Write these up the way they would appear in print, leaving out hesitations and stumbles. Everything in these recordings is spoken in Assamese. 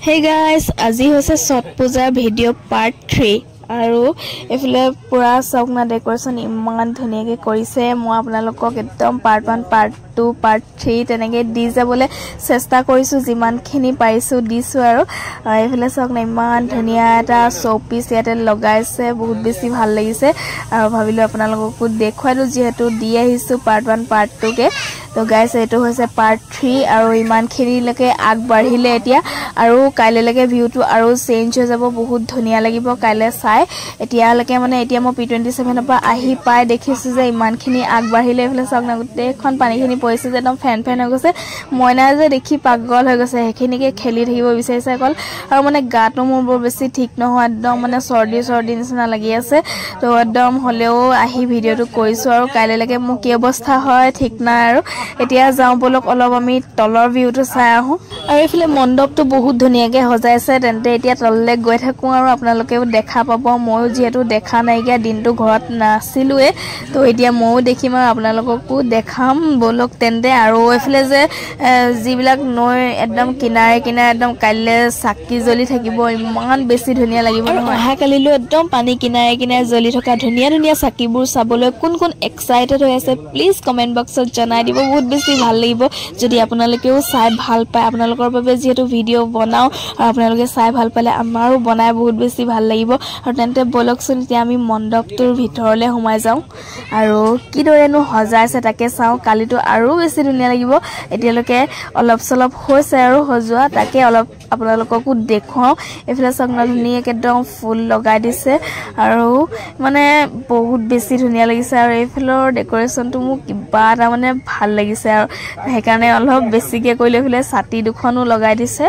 Hey guys, আজি হৈছে ছট পূজাৰ ভিডিও পাৰ্ট 3 আৰু এফালে পুৰা সগনা ডেকোৰেশন ইমান ধুনিয়াকে কৰিছে মই আপোনালোকক একদম পাৰ্ট 1 পাৰ্ট 2 পাৰ্ট 3 তেনেকে দি যাবলে চেষ্টা কৰিছো যিমানখিনি পাইছো দিছো আৰু এফালে সগনা ইমান ধুনিয়া এটা শোপিস ইয়াতে লগাইছে বহুত বেছি ভাল লাগিছে আৰু ভাবিলো আপোনালোকক দেখুৱালো যেহেতু দি আহিছো পাৰ্ট 1 পাৰ্ট 2 কে তো গাইস এটো হৈছে পাৰ্ট 3 আৰু ইমানখিনি লকে আগবাঢ়িলে এতিয়া আৰু কাইলৈলৈকে ভিউটো আৰু চেঞ্জ হৈ যাব বহুত ধুনিয়া লাগিব কাইলৈ চাই এতিয়ালৈকে মানে এতিয়া মই P27 পৰা আহি পাই দেখিছো যে ইমানখিনি আগবাঢ়িলে এফালে সগনা গোটেইখন পানীখিনি পৰিছে যে একদম ফেন হৈ গৈছে মইনা যে দেখি পাগল হৈ গৈছে হেখিনিকে খেলি থাকিব বিচাৰিছে কল আৰু মানে গাটো মোৰ বৰ বেছি ঠিক নহয় একদম মানে সৰ্দি নিচিনা লাগি আছে তো একদম হলেও আহি ভিডিওটো কৰিছো আৰু কাইলৈলৈকে মোৰ কি অৱস্থা হয় ঠিক নাই আৰু এতিয়া যাও বলক অলপ আমি তলৰ ভিউটো চাই আহো আৰু এফালে মণ্ডপটো বহুত ধুনিয়াকে সজাইছে তেন্তে এতিয়া তললে গৈ থাকো আৰু আপোনালোকেও দেখা পাব ময়ো যেহেতু দেখা নাইকিয়া দিনটো ঘৰত নাছিলুৱে তো এতিয়া ময়ো দেখিম আৰু আপোনালোককো দেখাম বলক তেন্তে আৰু এফালে যে যিবিলাক নৈ একদম কিনাৰে একদম কাইলে চাকি জ্বলি থাকিব ইমান বেছি ধুনিয়া লাগিব নহয় অহা কালিলৈ একদম পানী কিনাৰে জ্বলি থকা ধুনিয়া চাকিবোৰ চাবলৈ কোন এক্সাইটেড হৈ আছে প্লিজ কমেন্ট বক্সত জনাই দিব বহুত বেছি ভাল লাগিব যদি আপোনালোকেও চাই ভাল পায় আপোনালোকৰ বাবে যেহেতু ভিডিও বনাও আৰু আপোনালোকে চাই ভাল পালে আমাৰো বনাই বহুত বেছি ভাল লাগিব আৰু তেন্তে বলকচোন এতিয়া আমি মণ্ডপটোৰ ভিতৰলে সোমাই যাও আৰু কি দৰেনো সজাইছে তাকে চাও কালিটো আৰু বেছি ধুনিয়া লাগিব এতিয়ালৈকে অলপ সলপ হৈছে আৰু সজোৱা তাকে অলপ আপোনালোককো দেখুৱাও এফালে সগনা ধুনিয়াকে একদম ফুল লগাই দিছে আৰু মানে বহুত বেছি ধুনিয়া লাগিছে আৰু এফালৰ ডেকোৰেশনটো মোক কিবা এটা মানে ভাল লাগিছে আৰু হেকাৰণে অলপ বেছিকে কইলে ফলে ছাতি দুখনো লগাই দিছে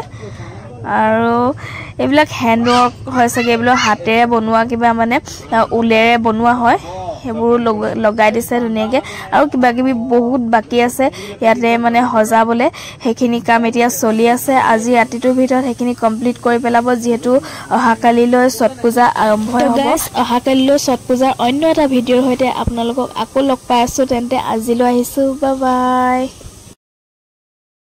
আৰু এইবিলাক হ্যান্ডৱৰ্ক হৈছে কেবল হাতেৰে বনোৱা কিবা মানে উলেৰে বনোৱা হয় হেবোৰ লগাই দিছে ধুনিয়াকে আৰু কিবা কিবি বহুত বাকি আছে ইয়াতে মানে সজাবলে হেখিনি কাম এতিয়া চলি আছে আজি ৰাতিটোৰ ভিতৰত হেখিনি কমপ্লিট কৰি পেলাব যেহেতু অহাকালিলৈ ছট পূজা আৰম্ভ হ'ব অহাকালিলৈ ছট পূজাৰ অন্য এটা ভিডিওৰ হৈতে আপোনালোকক আকৌ লগ পাই আছো তেন্তে আজিলৈ আহিছো বাই বাই